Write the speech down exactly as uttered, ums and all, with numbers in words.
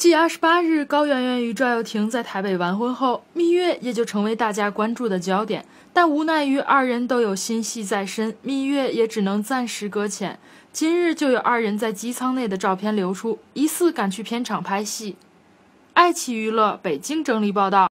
继二十八日高圆圆与赵又廷在台北完婚后，蜜月也就成为大家关注的焦点。但无奈于二人都有新戏在身，蜜月也只能暂时搁浅。今日就有二人在机舱内的照片流出，疑似赶去片场拍戏。爱奇娱乐北京整理报道。